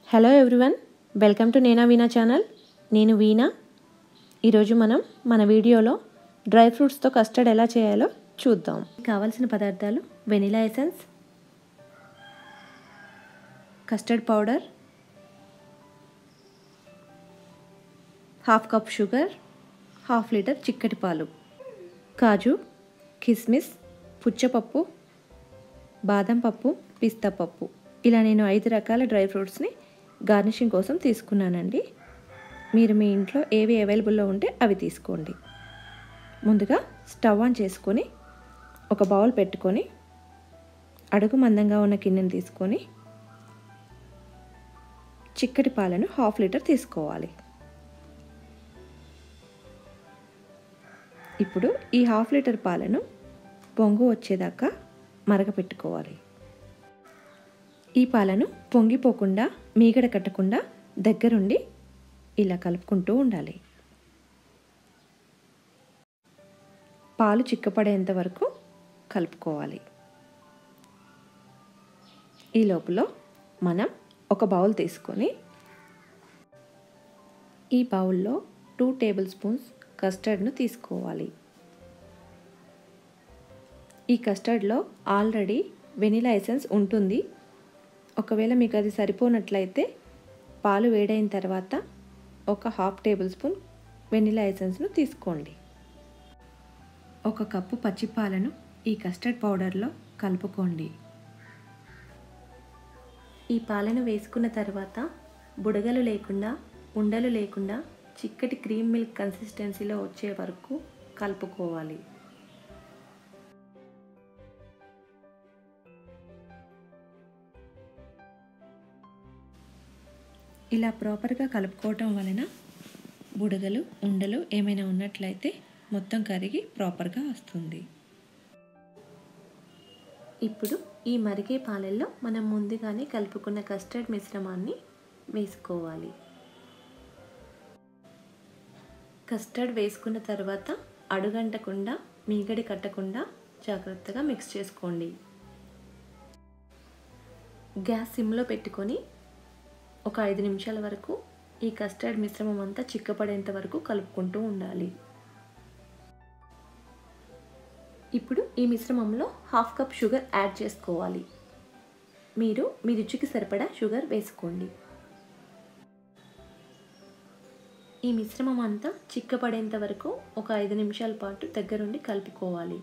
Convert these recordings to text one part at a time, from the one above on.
Hello everyone, welcome to నేనా వీణా channel. నేను వీణా. ఈరోజు మనం మన వీడియోలో డ్రై ఫ్రూట్స్తో కస్టర్డ్ ఎలా చేయాలో చూద్దాం. కావాల్సిన పదార్థాలు: vanilla essence, custard powder, half cup sugar, half litre చిక్కటి పాలు, కాజు, కిస్మిస్, పుచ్చపప్పు, బాదం పప్పు, పిస్తా పప్పు. ఇలా నేను 5 రకాల డ్రై ఫ్రూట్స్ని గార్నిషింగ్ కోసం తీసుకున్నానండి. మీరు మీ ఇంట్లో ఏవి అవైలబుల్లో ఉంటే అవి తీసుకోండి. ముందుగా స్టవ్ ఆన్ చేసుకొని ఒక బౌల్ పెట్టుకొని అడుగు మందంగా ఉన్న గిన్నెని తీసుకొని చిక్కటి పాలను 1/2 లీటర్ తీసుకోవాలి. ఇప్పుడు ఈ 1/2 లీటర్ పాలను పొంగు వచ్చేదాకా మరగపెట్టుకోవాలి. ఈ పాలను పొంగిపోకుండా, మీగడ కట్టకుండా దగ్గరుండి ఇలా కలుపుకుంటూ ఉండాలి. పాలు చిక్కపడేంత వరకు కలుపుకోవాలి. ఈ లోపల మనం ఒక బౌల్ తీసుకొని ఈ బౌల్లో 2 టేబుల్ స్పూన్స్ కస్టర్డ్ను తీసుకోవాలి. ఈ కస్టర్డ్లో ఆల్రెడీ వెనిలా ఎసెన్స్ ఉంటుంది. ఒకవేళ మీకు అది సరిపోనట్లయితే పాలు వేడైన తర్వాత ఒక 1/2 టేబుల్ స్పూన్ వెనిలా ఎసెన్స్ను తీసుకోండి. 1 కప్పు పచ్చిపాలను ఈ కస్టర్డ్ పౌడర్లో కలుపుకోండి. ఈ పాలను వేసుకున్న తర్వాత బుడగలు లేకుండా, ఉండలు లేకుండా చిక్కటి క్రీమ్ మిల్క్ కన్సిస్టెన్సీలో వచ్చే వరకు కలుపుకోవాలి. ఇలా ప్రాపర్గా కలుపుకోవటం వలన బుడగలు, ఉండలు ఏమైనా ఉన్నట్లయితే మొత్తం కరిగి ప్రాపర్గా వస్తుంది. ఇప్పుడు ఈ మరిగే పాలల్లో మనం ముందుగానే కలుపుకున్న కస్టర్డ్ మిశ్రమాన్ని వేసుకోవాలి. కస్టర్డ్ వేసుకున్న తర్వాత అడుగంటకుండా, మీగడి కట్టకుండా జాగ్రత్తగా మిక్స్ చేసుకోండి. గ్యాస్ సిమ్లో పెట్టుకొని ఒక 5 నిమిషాల వరకు ఈ కస్టర్డ్ మిశ్రమం అంతా చిక్కపడేంత వరకు కలుపుకుంటూ ఉండాలి. ఇప్పుడు ఈ మిశ్రమంలో 1/2 కప్ షుగర్ యాడ్ చేసుకోవాలి. మీరు మీ రుచికి సరిపడా షుగర్ వేసుకోండి. ఈ మిశ్రమం అంతా చిక్కపడేంత వరకు ఒక 5 నిమిషాల పాటు దగ్గరుండి కలుపుకోవాలి.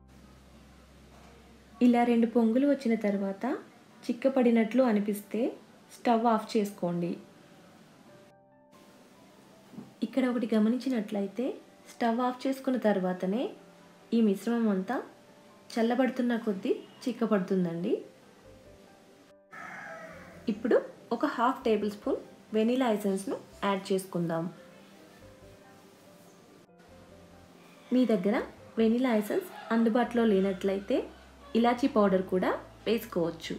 ఇలా 2 పొంగులు వచ్చిన తర్వాత చిక్కపడినట్లు అనిపిస్తే స్టవ్ ఆఫ్ చేసుకోండి. ఇక్కడ ఒకటి గమనించినట్లయితే స్టవ్ ఆఫ్ చేసుకున్న తర్వాతనే ఈ మిశ్రమం అంతా చల్లబడుతున్న కొద్దీ చిక్కపడుతుందండి. ఇప్పుడు ఒక 1/2 టేబుల్ స్పూన్ వెనిలా ఎసెన్స్ను యాడ్ చేసుకుందాం. మీ దగ్గర వెనిలా ఎసెన్స్ అందుబాటులో లేనట్లయితే ఇలాచీ పౌడర్ కూడా వేసుకోవచ్చు.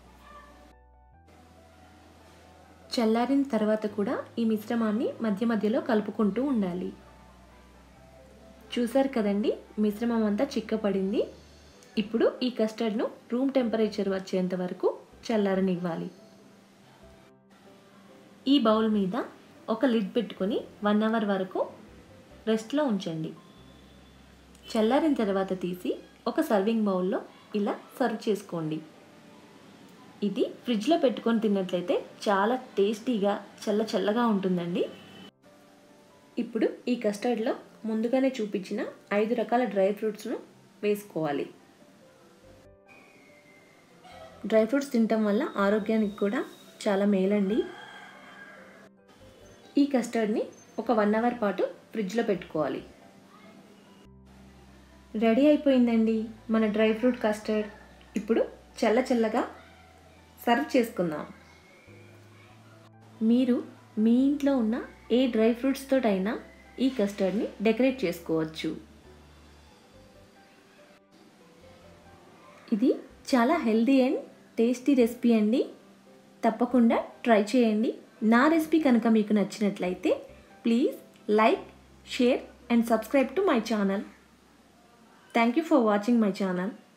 చల్లారిన తర్వాత కూడా ఈ మిశ్రమాన్ని మధ్య మధ్యలో కలుపుకుంటూ ఉండాలి. చూసారు కదండి, మిశ్రమం అంతా చిక్కపడింది. ఇప్పుడు ఈ కస్టర్డ్ను రూమ్ టెంపరేచర్ వచ్చేంత వరకు చల్లారనివ్వాలి. ఈ బౌల్ మీద ఒక లిడ్ పెట్టుకొని 1 అవర్ వరకు రెస్ట్లో ఉంచండి. చల్లారిన తర్వాత తీసి ఒక సర్వింగ్ బౌల్లో ఇలా సర్వ్ చేసుకోండి. ఇది ఫ్రిడ్జ్లో పెట్టుకొని తిన్నట్లయితే చాలా టేస్టీగా, చల్లగా ఉంటుందండి. ఇప్పుడు ఈ కస్టర్డ్లో ముందుగానే చూపించిన 5 రకాల డ్రై ఫ్రూట్స్ను వేసుకోవాలి. డ్రై ఫ్రూట్స్ తినటం వల్ల ఆరోగ్యానికి కూడా చాలా మేలండి. ఈ కస్టర్డ్ని ఒక 1 అవర్ పాటు ఫ్రిడ్జ్లో పెట్టుకోవాలి. రెడీ అయిపోయిందండి మన డ్రై ఫ్రూట్ కస్టర్డ్. ఇప్పుడు చల్లగా సర్వ్ చేసుకుందాం. మీరు మీ ఇంట్లో ఉన్న ఏ డ్రై ఫ్రూట్స్ తోటైనా ఈ కస్టర్డ్ని డెకరేట్ చేసుకోవచ్చు. ఇది చాలా హెల్దీ అండ్ టేస్టీ రెసిపీ అండి. తప్పకుండా ట్రై చేయండి. నా రెసిపీ కనుక మీకు నచ్చినట్లయితే please like, share and subscribe to my channel. Thank you for watching my channel.